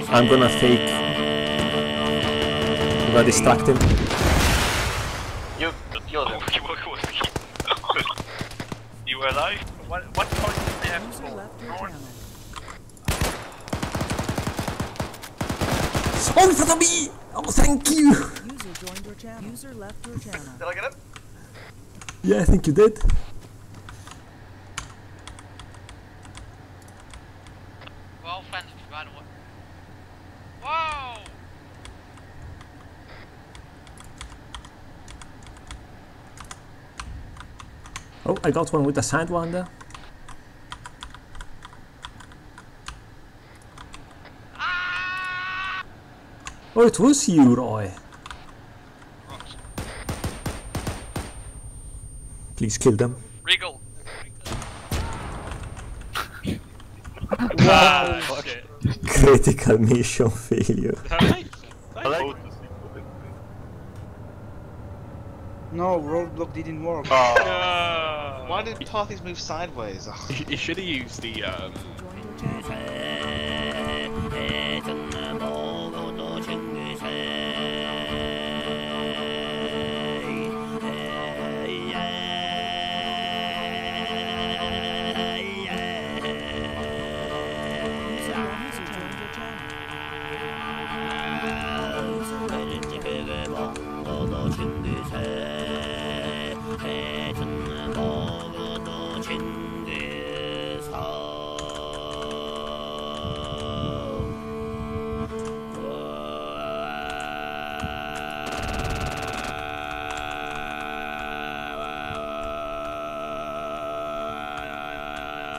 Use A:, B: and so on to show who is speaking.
A: I'm gonna fake. I'm gonna distract him.
B: You killed him.
C: You were alive? What point did they have
D: User
C: for?
D: left your channel.
A: Oh, in front of me! Oh, thank you!
D: User joined your channel. User left your channel.
C: Did I get him?
A: Yeah, I think you did.
E: Well, fence, by the way. Whoa!
A: Oh, I got one with the Sidewinder. Oh, it was you, Roy. Please kill them.
E: Regal.
C: Wow, shit.
A: Critical mission failure.
B: I like
F: No, roadblock didn't work.
C: No.
G: Why did Parthies move sideways?
H: You should have used the
D: Joined your channel.